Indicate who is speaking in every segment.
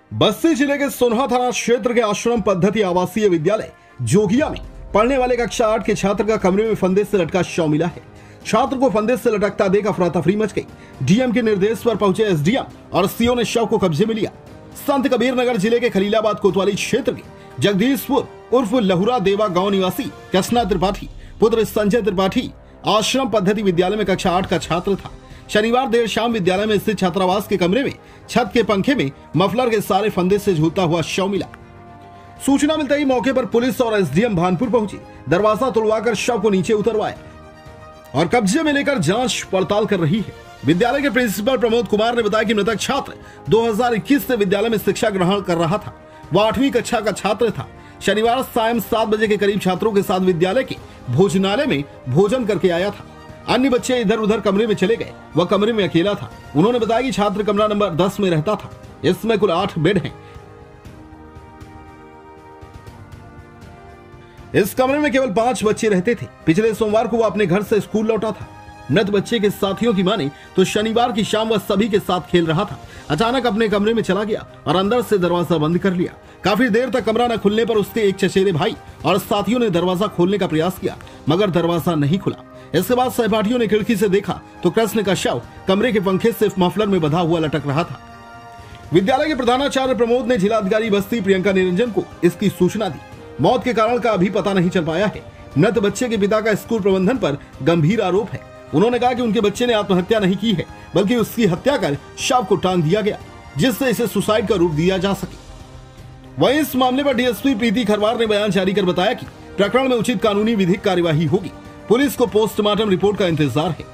Speaker 1: बस्ती जिले के सोनहा थाना क्षेत्र के आश्रम पद्धति आवासीय विद्यालय जोगिया में पढ़ने वाले कक्षा 8 के छात्र का कमरे में फंदे से लटका शव मिला है। छात्र को फंदे से लटकता देख अफरा तफरी मच गई। डीएम के निर्देश पर पहुंचे एसडीएम और सीओ ने शव को कब्जे में लिया। संत कबीर नगर जिले के खलीलाबाद कोतवाली क्षेत्र के जगदीशपुर उर्फ लहुरा देवा गांव निवासी कृष्णा त्रिपाठी पुत्र संजय त्रिपाठी आश्रम पद्धति विद्यालय में कक्षा 8 का छात्र था। शनिवार देर शाम विद्यालय में स्थित छात्रावास के कमरे में छत के पंखे में मफलर के सारे फंदे से झूलता हुआ शव मिला। सूचना मिलते ही मौके पर पुलिस और एसडीएम भानपुर पहुंची। दरवाजा तुड़वाकर शव को नीचे उतरवाया और कब्जे में लेकर जांच पड़ताल कर रही है। विद्यालय के प्रिंसिपल प्रमोद कुमार ने बताया कि मृतक छात्र 2021 से विद्यालय में शिक्षा ग्रहण कर रहा था। वह 8वीं कक्षा का छात्र था। शनिवार सायं 7 बजे के करीब छात्रों के साथ विद्यालय के भोजनालय में भोजन करके आया था। अन्य बच्चे इधर उधर कमरे में चले गए। वह कमरे में अकेला था। उन्होंने बताया कि छात्र कमरा नंबर 10 में रहता था। इसमें कुल 8 बेड हैं। इस कमरे में केवल 5 बच्चे रहते थे। पिछले सोमवार को वह अपने घर से स्कूल लौटा था। मृत बच्चे के साथियों की माने तो शनिवार की शाम वह सभी के साथ खेल रहा था। अचानक अपने कमरे में चला गया और अंदर से दरवाजा बंद कर लिया। काफी देर तक कमरा न खुलने पर उसके एक चचेरे भाई और साथियों ने दरवाजा खोलने का प्रयास किया, मगर दरवाजा नहीं खुला। इसके बाद सहपाठियों ने खिड़की से देखा तो कृष्ण का शव कमरे के पंखे से मफलर में बंधा हुआ लटक रहा था। विद्यालय के प्रधानाचार्य प्रमोद ने जिलाधिकारी बस्ती प्रियंका निरंजन को इसकी सूचना दी। मौत के कारण का अभी पता नहीं चल पाया है। मृत बच्चे के पिता का स्कूल प्रबंधन पर गंभीर आरोप है। उन्होंने कहा कि उनके बच्चे ने आत्महत्या नहीं की है, बल्कि उसकी हत्या कर शव को टांग दिया गया, जिससे इसे सुसाइड का रूप दिया जा सके। वहीं इस मामले पर डीएसपी प्रीति खरवार ने बयान जारी कर बताया कि प्रकरण में उचित कानूनी विधिक कार्यवाही होगी। पुलिस को पोस्टमार्टम रिपोर्ट का इंतजार है।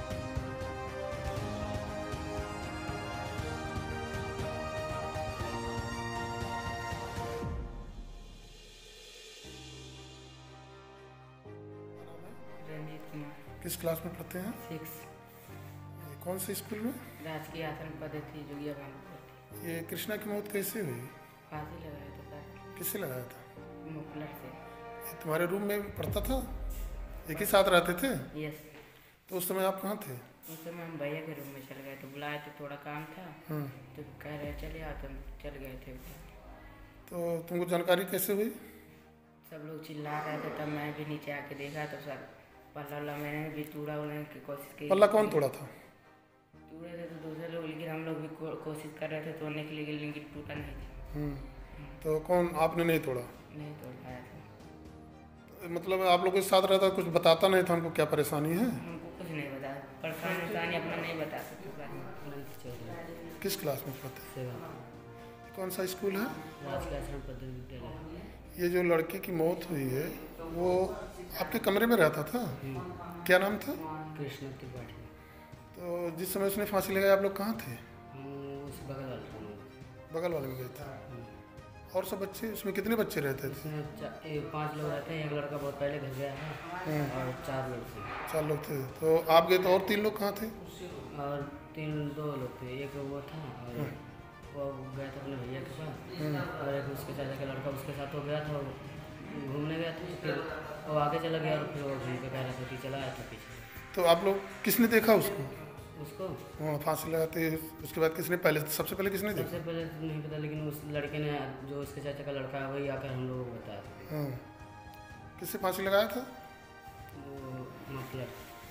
Speaker 2: किस क्लास में पढ़ते हैं?
Speaker 3: 6।
Speaker 2: कौन से स्कूल में?
Speaker 3: राजकीय आश्रम पद्धति जोगिया भानपुर।
Speaker 2: ये कृष्णा की मौत कैसे हुई?
Speaker 3: फांसी लगाया था सर।
Speaker 2: किससे लगाया था?
Speaker 3: मुफलर से।
Speaker 2: ये तुम्हारे रूम में पढ़ता था? एक ही साथ रहते थे?
Speaker 3: यस।
Speaker 2: तो उस समय आप कहाँ थे?
Speaker 3: उस समय हम भैया के रूम में चल गए थे। बुलाए थे, थोड़ा काम था तो कह रहे चले आओ, तो चल गए थे।
Speaker 2: तो तुमको जानकारी कैसे हुई?
Speaker 3: सब लोग चिल्ला रहे थे, तब मैं भी नीचे आके देखा तो सर पल्ला मैंने भी तोड़ने की कोशिश की।
Speaker 2: पल्ला कौन तोड़ा था?
Speaker 3: तोड़े थे तो दूसरे लोग, लेकिन हम लोग भी कोशिश कर रहे थे तोड़ने के लिए, लेकिन टूटा नहीं था।
Speaker 2: तो कौन, आपने नहीं तोड़ा?
Speaker 3: नहीं तोड़ पाया था।
Speaker 2: मतलब आप लोग के साथ रहता, कुछ बताता नहीं था हमको क्या परेशानी है?
Speaker 3: हमको कुछ नहीं बताया। परेशानी अपना नहीं बता सकते।
Speaker 2: किस क्लास में पढ़ते हैं? कौन सा स्कूल है?
Speaker 3: राजकीय आश्रम पद्धति विद्यालय।
Speaker 2: ये जो लड़के की मौत हुई है वो आपके कमरे में रहता था? क्या नाम था?
Speaker 3: कृष्ण त्रिपाठी।
Speaker 2: तो जिस समय उसने फांसी लगाई आप लोग कहाँ थे?
Speaker 3: उस
Speaker 2: बगल वाले में गए थे। और सब बच्चे, उसमें कितने बच्चे रहते थे?
Speaker 3: 5 लोग रहते हैं। एक लड़का बहुत पहले घर गया है और 4 लोग थे।
Speaker 2: 4 लोग थे। तो आप गए तो और 3 लोग कहाँ थे?
Speaker 3: और 2 लोग थे। एक वो था और वो गया था अपने भैया के पास, और एक उसके चाचा का लड़का उसके साथ हो गया था, घूमने गया था। फिर वो आगे चला गया और फिर वो घूम के कह रहा था कि चला आया था पीछे।
Speaker 2: तो आप लोग किसने देखा उसको?
Speaker 3: उसको
Speaker 2: फांसी लगाते उसके बाद किसने पहले, सबसे पहले किसने देखा?
Speaker 3: सबसे पहले तो नहीं पता, लेकिन उस लड़के ने, जो उसके चाचा का लड़का है, वही आकर हम लोगों को बताया।
Speaker 2: किससे फांसी लगाया था?
Speaker 3: मतलब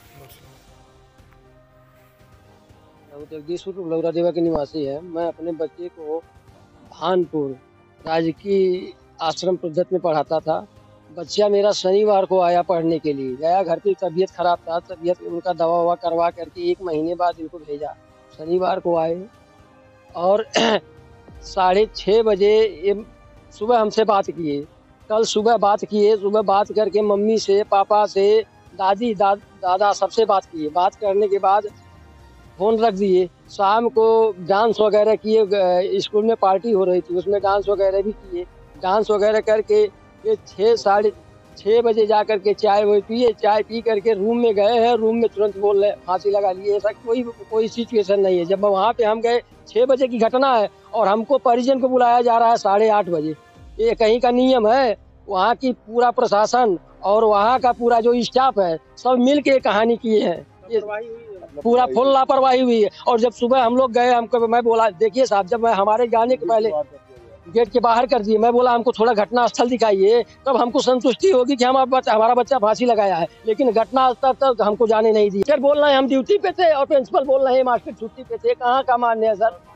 Speaker 4: जगदीशपुर लहुरा देवा के निवासी है। मैं अपने बच्चे को भानपुर राजकीय आश्रम पद्धति में पढ़ाता था। बच्चा मेरा शनिवार को आया पढ़ने के लिए। गया, घर पे तबीयत खराब था, तबीयत उनका दवा ववा करवा करके 1 महीने बाद इनको भेजा। शनिवार को आए और 6:30 बजे सुबह हमसे बात किए। कल सुबह बात किए। सुबह बात करके मम्मी से, पापा से, दादी दादा सबसे बात किए। बात करने के बाद फोन रख दिए। शाम को डांस वगैरह किए। स्कूल में पार्टी हो रही थी, उसमें डांस वगैरह भी किए। डांस वगैरह करके ये 6 बजे जा करके चाय वो पिए। चाय पी करके रूम में गए हैं। रूम में तुरंत बोल रहे फांसी लगा लिए। ऐसा कोई सिचुएशन नहीं है। जब वहाँ पे हम गए, 6 बजे की घटना है और हमको परिजन को बुलाया जा रहा है 8:30 बजे। ये कहीं का नियम है? वहाँ की पूरा प्रशासन और वहाँ का पूरा जो स्टाफ है, सब मिल के कहानी किए हैं। पूरा फुल लापरवाही हुई है। और जब सुबह हम लोग गए, हमको मैं बोला देखिए साहब, जब मैं हमारे जाने के पहले गेट के बाहर कर दिए। मैं बोला हमको थोड़ा घटना स्थल दिखाइए, तब हमको संतुष्टि होगी कि हमारा बच्चा फांसी लगाया है, लेकिन घटना स्थल तक हमको जाने नहीं दिए। सर बोल रहे हैं हम ड्यूटी पे थे और प्रिंसिपल बोल रहे हैं मास्टर छुट्टी पे थे। कहाँ का मान्य है सर?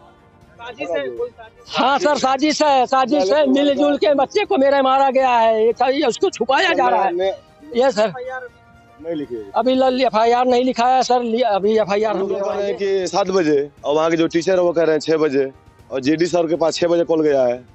Speaker 4: हाँ सर, साजिश है। मिलजुल के बच्चे को मेरे मारा गया है, उसको छुपाया जा रहा है। ये सर
Speaker 5: नहीं लिखे
Speaker 4: अभी FIR नहीं लिखा है सर। अभी FIR हम
Speaker 5: कह रहे हैं कि 7 बजे, और वहाँ के जो टीचर है वो कह रहे हैं 6 बजे, और JD सर के पास 6 बजे कॉल गया है।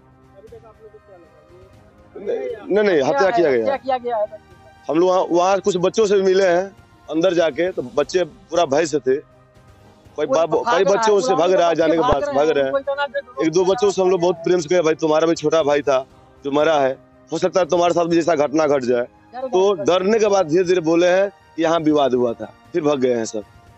Speaker 5: नहीं, हत्या किया गया है। हम लोग वहाँ कुछ बच्चों से मिले हैं अंदर जाके, तो बच्चे पूरा भय से थे। कई बच्चों से भाग रहा है, जाने के बाद भाग रहे हैं। 1-2 बच्चों से हम लोग बहुत प्रेम से कहे भाई तुम्हारा भी छोटा भाई था जो मरा है, हो सकता है तुम्हारे साथ भी जैसा घटना घट जाए। तो डरने के बाद धीरे धीरे बोले हैं कि यहाँ विवाद हुआ था, फिर भाग गए हैं सब।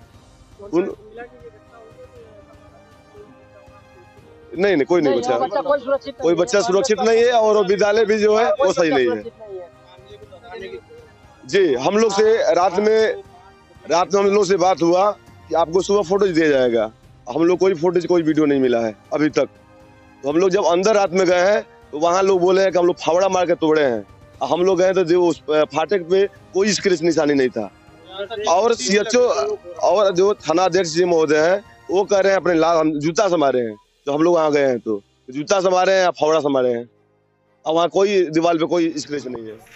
Speaker 5: नहीं, कोई नहीं बचा, कोई बच्चा सुरक्षित नहीं है, और विद्यालय भी जो है वो सही नहीं है। जी, हम लोग से रात में हम लोग से बात हुआ कि आपको सुबह फोटोज दिया जाएगा। हम लोग कोई फोटोज, कोई वीडियो नहीं मिला है अभी तक। तो हम लोग जब अंदर रात में गए हैं तो वहाँ लोग बोले हैं कि हम लोग फावड़ा मार के तोड़े हैं। हम लोग गए तो जो उस फाटक पे कोई स्क्रैच निशानी नहीं था। और CHO और जो थानाध्यक्ष जी महोदय हैं वो कह रहे हैं अपने जूता से मारे हैं। तो हम लोग वहाँ गए हैं तो जूता से मारे हैं या फावड़ा से मारे हैं, और वहाँ कोई दीवार पे कोई स्क्रैच नहीं है।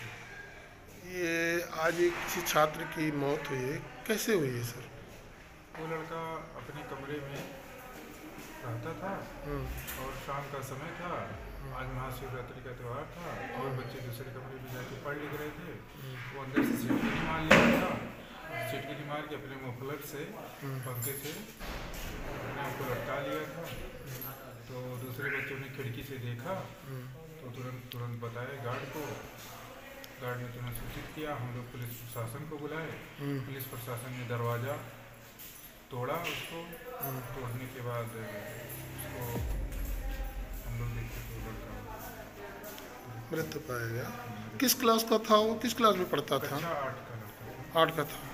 Speaker 2: ये आज एक किसी छात्र की मौत हुई है, कैसे हुई है सर?
Speaker 6: वो लड़का अपने कमरे में रहता था और शाम का समय था, आज महाशिवरात्रि का त्यौहार था, और बच्चे दूसरे कमरे में जाके पढ़ लिख रहे थे। वो अंदर से सीटगिरी मार लिया था, सीटगिरी मार के अपने मुफलर से पंखे से अपने आपको लटका लिया था। तो दूसरे बच्चों ने खिड़की से देखा तो तुरंत बताया गार्ड को। गार्ड ने तुरंत सूचित किया। हम लोग पुलिस प्रशासन को बुलाए। पुलिस प्रशासन ने दरवाज़ा तोड़ा, उसको तोड़ने के बाद उसको हम लोग देखते तो लड़का
Speaker 2: मृत्यु पाया गया। किस क्लास का था वो? किस क्लास में पढ़ता था? 8 का था।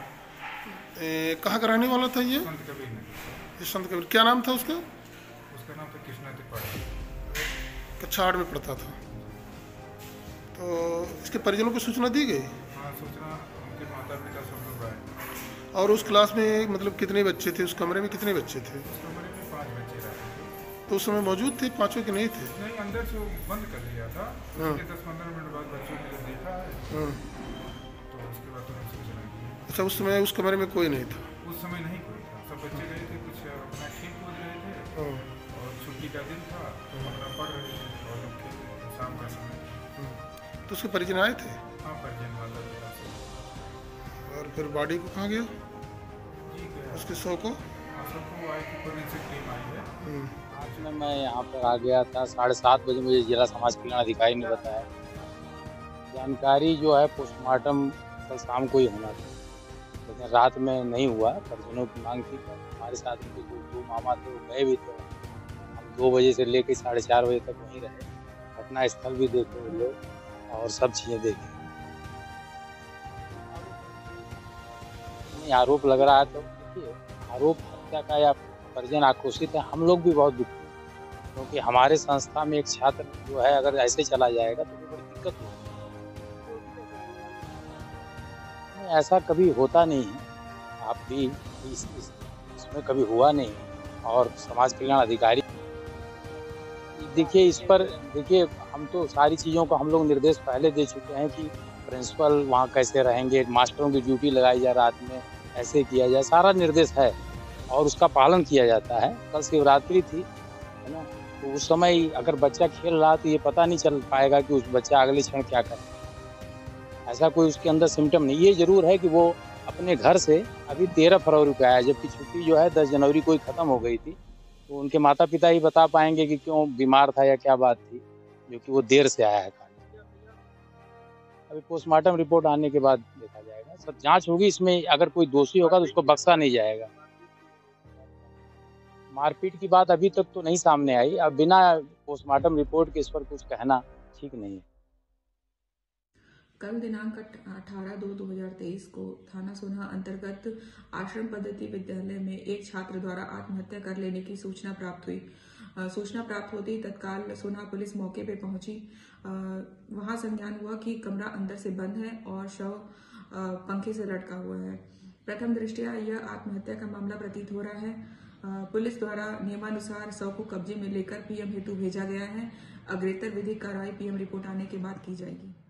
Speaker 2: कहाँ का रहने वाला था ये?
Speaker 6: संत कबीर नगर।
Speaker 2: ये संत कबीर। क्या नाम था उसका?
Speaker 6: उसका नाम था कृष्णा त्रिपाठी।
Speaker 2: कक्षा 8 में पढ़ता था। तो इसके परिजनों को सूचना दी गई?
Speaker 6: हाँ, सूचना उनके माता पिता सब लोग आए।
Speaker 2: और उस क्लास में मतलब कितने बच्चे थे? उस कमरे में कितने बच्चे थे?
Speaker 6: उस कमरे में 5 बच्चे रहते थे।
Speaker 2: तो उस समय मौजूद थे? 5 के नहीं थे?
Speaker 6: नहीं, अंदर से वो बंद कर दिया था। उसके 10-15 मिनट बाद बच्चों ने जब देखा है तो उसके बाद उन्हें सूचना दी।
Speaker 2: अच्छा, उस समय उस कमरे में कोई नहीं था?
Speaker 6: उस समय नहीं कोई था, सब बच्चे गए थे, कुछ अपना खेल कूद रहे थे और छुट्टी का दिन था, अपना पढ़ रहे थे और लोग खेल रहे थे शाम का समय।
Speaker 2: तो उसके परिजन आए थे?
Speaker 6: हाँ, परिजन माता पिता से।
Speaker 2: और फिर बॉडी को कहाँ गया?
Speaker 6: जी गया
Speaker 2: उसके शव को?
Speaker 6: सबको आई थी, फोरेंसिक टीम आई है।
Speaker 7: आज में मैं यहाँ पर आ गया था 7:30 बजे। मुझे जिला समाज कल्याण अधिकारी ने बताया। जानकारी जो है पोस्टमार्टम कल शाम को ही होना था, लेकिन रात में नहीं हुआ। परिजनों की मांग थी। हमारे साथ में जो मामा थे वो गए भी थे। हम 2 बजे से लेकर 4:30 बजे तक वहीं रहे। घटना स्थल भी देखे वो लोग और सब चीज़ें देखी। आरोप लग रहा है तो देखिए, आरोप हत्या का या परिजन आक्रोशित है। हम लोग भी बहुत दुखी हैं, क्योंकि हमारे संस्था में एक छात्र जो है अगर ऐसे चला जाएगा तो बड़ी दिक्कत होगी। ऐसा कभी होता नहीं है, आप भी इसमें कभी हुआ नहीं। और समाज कल्याण अधिकारी देखिए, इस पर देखिए, हम तो सारी चीज़ों का हम लोग निर्देश पहले दे चुके हैं कि प्रिंसिपल वहाँ कैसे रहेंगे, मास्टरों की ड्यूटी लगाई जाए, रात में ऐसे किया जाए, सारा निर्देश है और उसका पालन किया जाता है। कल शिवरात्रि थी, है ना, तो उस समय अगर बच्चा खेल रहा तो ये पता नहीं चल पाएगा कि उस बच्चा अगले क्षण क्या करे। ऐसा कोई उसके अंदर सिम्टम नहीं। ये जरूर है कि वो अपने घर से अभी 13 फरवरी को आया, जबकि छुट्टी जो है 10 जनवरी को ही ख़त्म हो गई थी। तो उनके माता पिता ही बता पाएंगे कि क्यों बीमार था या क्या बात थी, जो कि वो देर से आया है। अभी पोस्टमार्टम रिपोर्ट आने के बाद देखा जाएगा, सब जांच होगी। इसमें अगर कोई दोषी होगा तो उसको बख्शा नहीं जाएगा। मारपीट की बात अभी तक तो नहीं सामने आई। अब बिना पोस्टमार्टम रिपोर्ट के इस पर कुछ कहना ठीक नहीं है।
Speaker 8: कल दिनांक 18/2/2023 को थाना सोना अंतर्गत आश्रम पद्धति विद्यालय में एक छात्र द्वारा आत्महत्या कर लेने की सूचना प्राप्त हुई। सूचना प्राप्त होते ही तत्काल सोनाहा पुलिस मौके पर पहुंची। वहां संज्ञान हुआ कि कमरा अंदर से बंद है और शव पंखे से लटका हुआ है। प्रथम दृष्टया यह आत्महत्या का मामला प्रतीत हो रहा है। पुलिस द्वारा नियमानुसार शव को कब्जे में लेकर पीएम हेतु भेजा गया है। अग्रेतर विधिक कार्रवाई पीएम रिपोर्ट आने के बाद की जाएगी।